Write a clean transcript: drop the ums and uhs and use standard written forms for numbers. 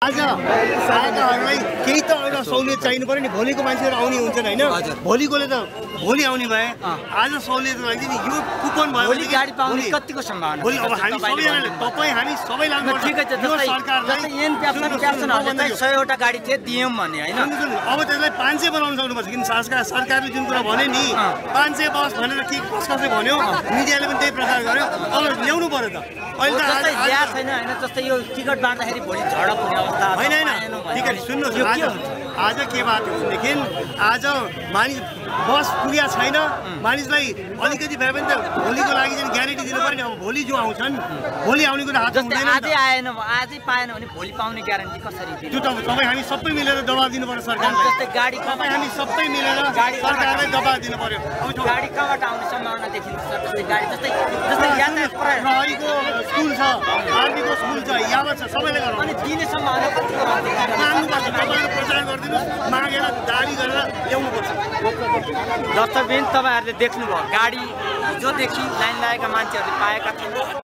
आज आएकाहरूलाई केही त एउटा सहुलियत चाहिनु पर्यो नि भोलिको मान्छेहरू आउने हुन्छन् होइन भोलिकोले त भोलि आउने भए आज सहुलियतको लागि नि यो कुपन भयो भोलि गाडी पाउने कतिको सम्भावना भोलि अब हामी सबैजनाले तपाईँ हामी सबै लाग्नुपर्छ ठिकै छ सरकारलाई एन प्यासनहरूले चाहिँ 100 वटा गाडी थिए दियौँ भन्ने हैन अब त्यसलाई 500 बनाउन सक्नुपर्छ किन सरकारले जुन कुरा भने नि 500 बस भनेर के कसले भन्यो मिडियाले पनि त्यही प्रचार गर्यो अब ल्याउनु पर्यो त अहिले त जस्तै ल्यास छैन हैन जस्तै यो टिकट बाँड्दाखेरि भोलि झडप हुने अवस्था हैन ठीक है सुन्नुहोस् आज के बात हो भनेदेखि आज मानिस बस पुगेको छैन मानिसलाई अलिकति भए पनि त भोलिको लागि चाहिँ ग्यारेन्टी दिनु पर्यो नि अब भोलि जो आउँछन् भोलि आउने कुरा हात हुँदैन आजै आएन आजै पाएन भने भोलि पाउने ग्यारेन्टी कसरी दिनु त्यो त तपाईँ हामी सबै मिलेर दबाब दिनु पर्यो सरकारलाई जस्तै गाडी तपाईँ हामी सबै मिलेर सरकारलाई दबाब दिनु पर्यो गाडी कहाँबाट आउने सम्भावना देखिन्छ जस्तै गाडी जस्तै यातायात प्रहरीको स्कुल छ आर्मीको स्कुल छ यावत छ सबैले गर्नु अनि दिने सम्भावना कति माग्नुपर्छ तपाईँहरू प्रचार गरिदिनुहोस् मागेर दाबी गरेर ल्याउनुपर्छ दर्शकबिन तपाईहरुले देख्नुभयो गाडी हिजोदेखि लाइन लागेका मान्छेहरूले पाएका थिए